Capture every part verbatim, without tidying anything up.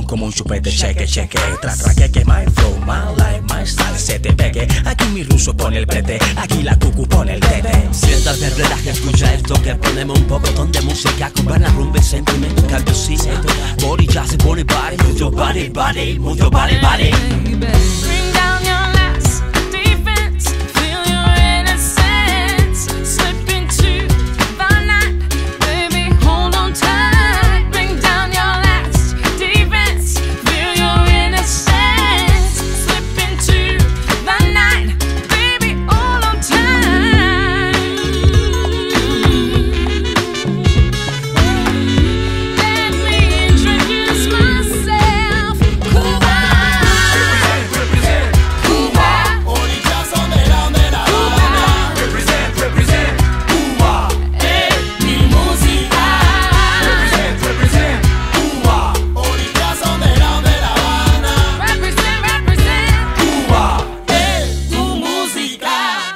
como un chupete, cheque, cheque. Tra, tra, que que my flow, my life, my style, se te pegue. Aquí mi ruso pone el prete, aquí la cucu pone el tete. Siéntate, relaja, escucha esto que ponemos un pocotón de música con buena rumba y sentimiento, calvecito. Body ya se pone body, move your body, body, move your body, body. Bring down your last defense, feel your innocence, slip into the night, baby, hold on tight. Bring down your last defense, feel your innocence, slip into the night, baby, hold on tight. Let me introduce myself, Cuba. Represent, Cuba. Orillazo de la de la Habana. Represent, represent, Cuba. Es mi música. Represent, represent, Cuba. Orillazo de la de la Habana. Represent, represent. Cuba es tu música.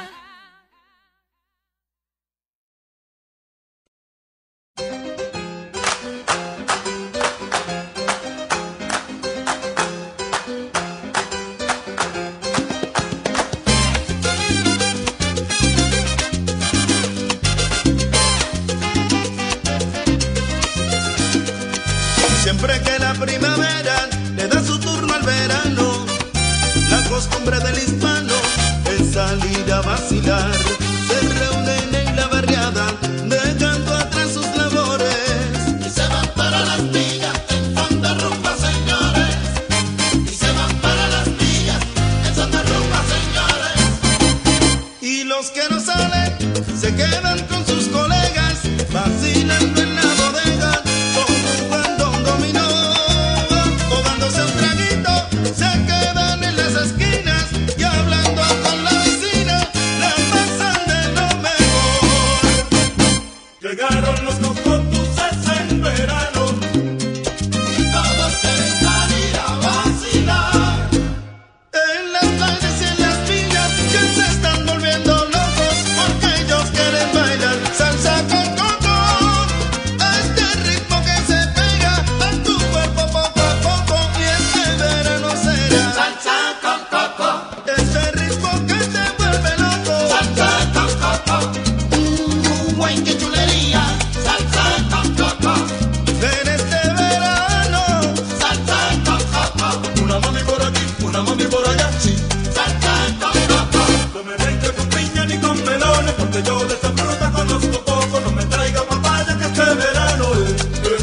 Siempre que la primavera le da su turno al verano, la costumbre del hispano es salir a vacilar. Se reúnen en la barriada, dejando atrás sus labores, y se van para las villas en son de rumba, señores. Y se van para las villas en son de rumba, señores. Y los que no salen se quedan con sus colegas, vacilando en la bodega, jugando un dominó o dándose un traguito. Se quedan en las esquinas y hablando con la vecina, la pasan de lo mejor. Llegaron los cocotuces en verano y todos quieren salir a vacilar. En las playas y en las villas que se están volviendo locos porque ellos quieren bailar salsa con coco. Este ritmo que se pega a tu cuerpo poco a poco, y este verano será salsa con coco. Este ritmo que te vuelve loco, salsa con coco. Uh, güey, qué chulería, salsa con coco. En este verano, salsa con coco. Una mami por aquí, una mami por allá, sí, salsa con coco. No me venga con piña ni con melones, porque yo de esa fruta conozco poco. No me traiga papaya que este verano es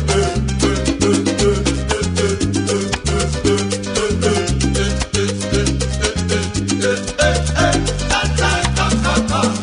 salsa con coco.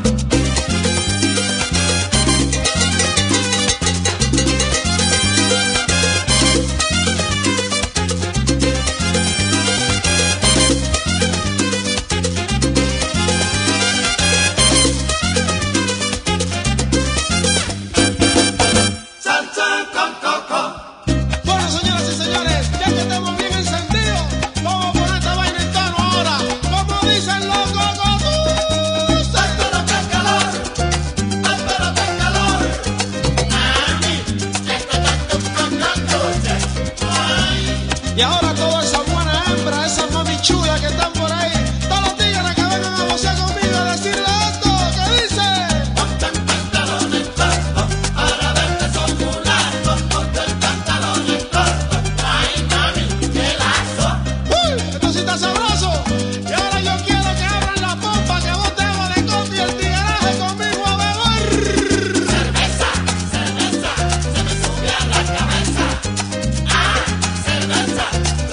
Salsa con coco. Bueno, señoras y señores, ya que estamos bien encendidos, vamos a poner esta vaina en tono ahora. Como dicen los cocotus. Ay, pero qué calor, ay, pero qué calor. Mami, este tanto con la noche. Ay. Y ahora toda esa buena hembra, esas mami chulas que están por ahí, todos los tigres que vengan a vocear conmigo a decirle esto, que dice: ponte el pantalón en corto, para verte son mulatos. Ponte el pantalón en corto, ay mami, qué lazo. Uy, esto sí está sabroso. Y ahora yo quiero que abran la pompa, que botemos de conto y el tigueraje conmigo a beber. Cerveza, cerveza, se me sube a la cabeza. Ah, cerveza,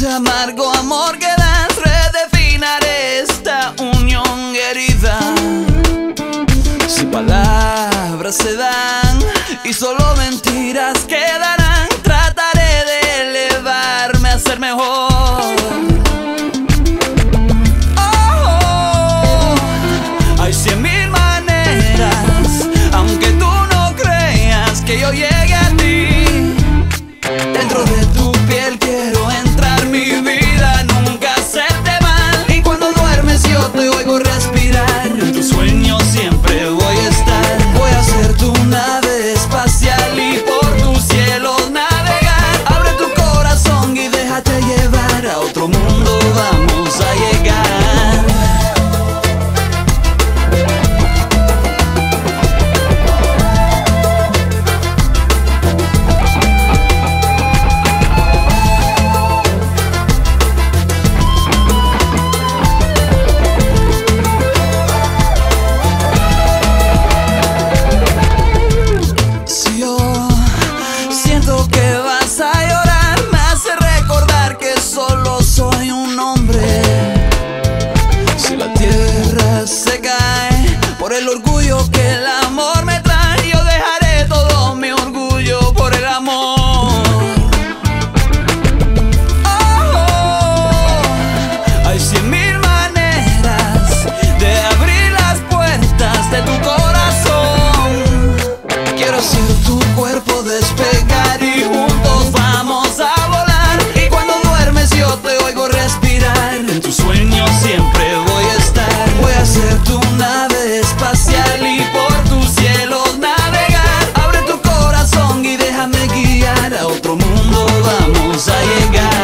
ese amargo amor que das, redefiniré esta unión herida. Si palabras se dan y solo mentiras quedarán, trataré de elevarme a ser mejor. Oh, hay cien mil maneras, aunque tú no creas que yo llegue a ti. Dentro de tu piel quiero entrar, mi vida, nunca hacerte mal. Y cuando duermes yo te oigo respirar, en tus sueños siempre voy a estar. Voy a ser tu nave espacial y por tus cielos navegar. Abre tu corazón y déjate llevar, a otro mundo vamos a llegar. Se cae por el orgullo que el amor me trae. Yo dejaré todo mi orgullo por el amor. Oh, hay cien mil maneras de abrir las puertas de tu corazón. Quiero ser tu cuerpo, despegar y juntos vamos a volar. Y cuando duermes yo te oigo respirar, en tus sueños siempre voy a estar. Voy a ser tu nave espacial y por tus cielos navegar. Abre tu corazón y déjame guiar, a otro mundo vamos a llegar.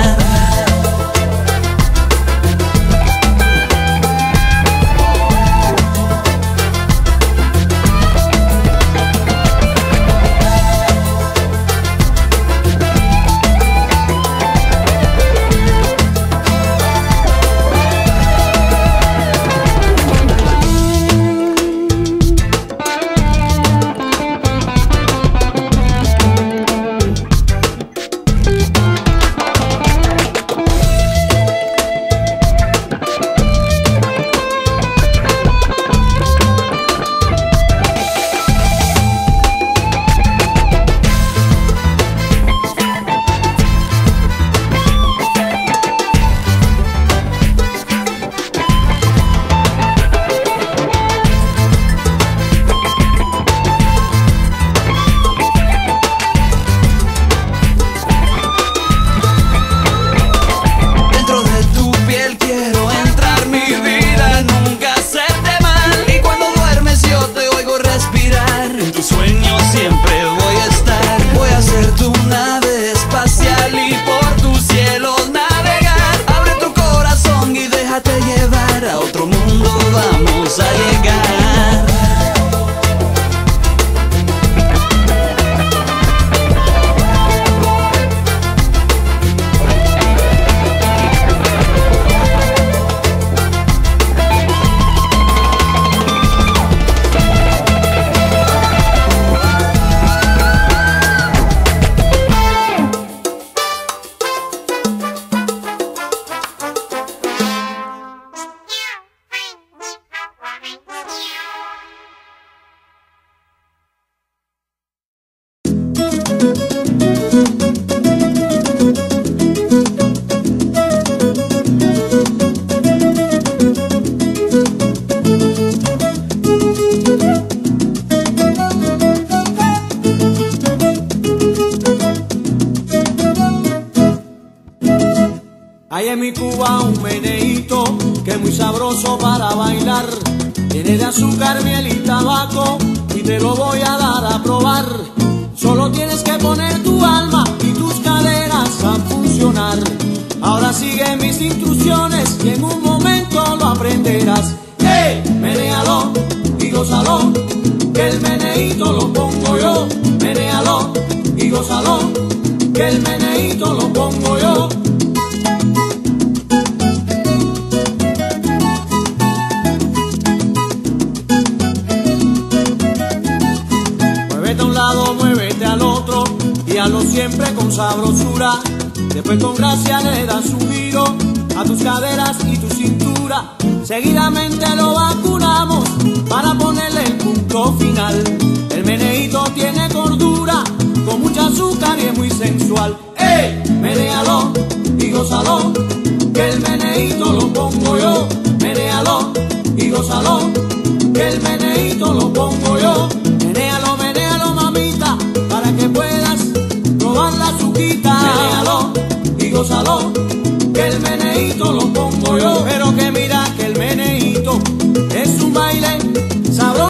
Hay en mi Cuba un meneíto que es muy sabroso para bailar. Tiene de azúcar, miel y tabaco y te lo voy a dar a probar. Solo tienes que poner tu alma y tus caderas a funcionar. Ahora sigue mis instrucciones y en un momento lo aprenderás. ¡Hey! Menéalo y gózalo, que el meneíto lo pongo yo. Menéalo y gózalo, que el meneíto lo pongo yo. Muévete a un lado, muévete al otro y hazlo siempre con sabrosura. Después con gracia le das un giro a tus caderas y tu cintura. Seguidamente lo vacunamos para ponerle el punto final. El meneíto tiene cordura, con mucha azúcar y es muy sensual.